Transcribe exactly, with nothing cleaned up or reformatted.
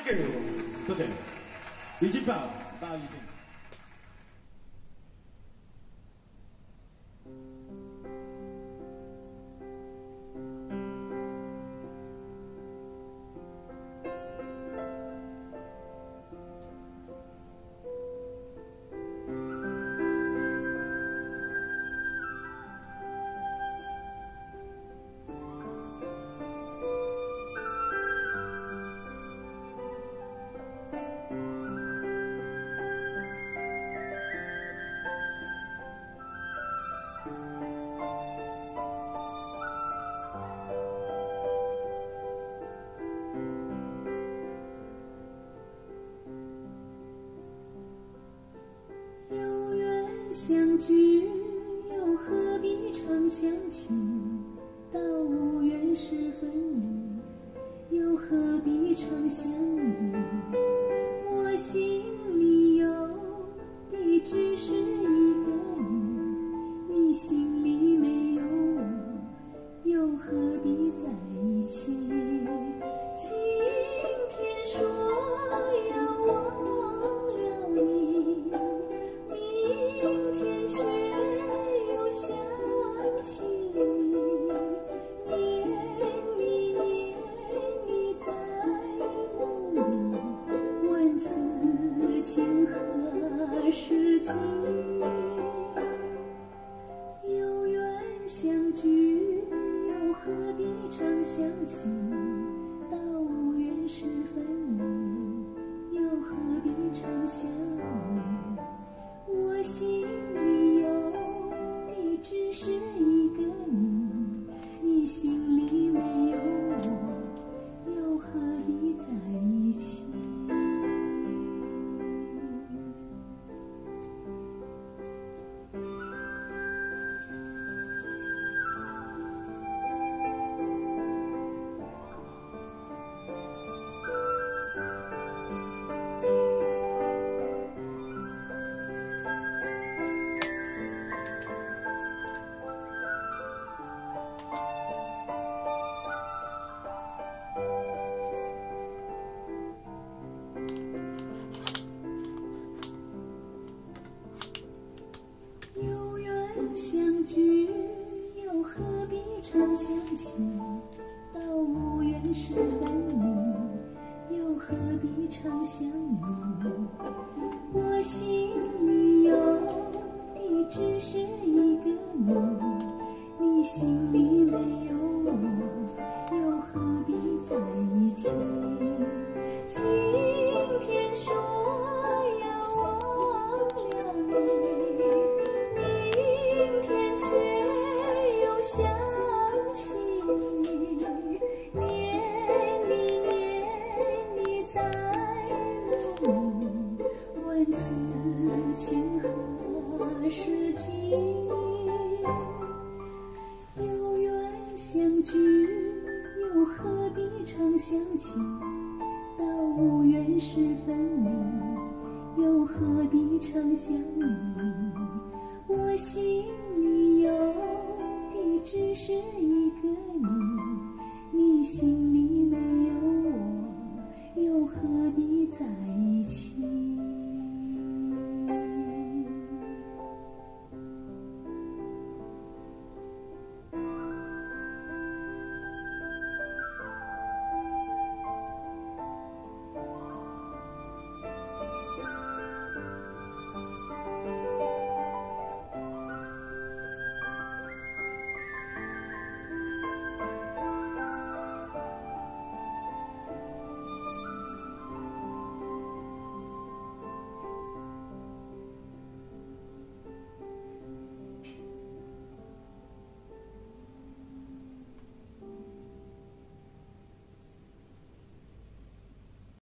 多谢，已经报，大已经。 相聚又何必常相亲，到无缘时分离，又何必常相依。我心里有的只是一个你，你心里没有我，又何必在一起。今天说要忘了你，明天却又想起你，念你念你在梦里，问此情何时尽？有缘相聚，又何必常相亲？到无缘时分离，又何必常相依？我心里有的只是一个你，你心里没有我，又何必在一起？相聚又何必常相亲？到无缘时分离，又何必常相依？我心里有的只是一个你，你心里没有我，又何必在一起？今天说要忘了你，明天却又想起你，念你念你在梦里，问此情何时尽？有缘相聚，又何必常相亲？到无缘时分离，又何必常相依？我心里有的只是一个你，你心里没有我，又何必在一起？